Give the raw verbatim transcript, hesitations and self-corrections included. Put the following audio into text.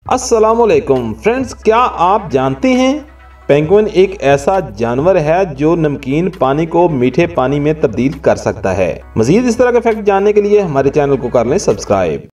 अस्सलामुअलैकुम फ्रेंड्स, क्या आप जानते हैं पेंगुइन एक ऐसा जानवर है जो नमकीन पानी को मीठे पानी में तब्दील कर सकता है। मजीद इस तरह के फैक्ट जानने के लिए हमारे चैनल को कर लें सब्सक्राइब।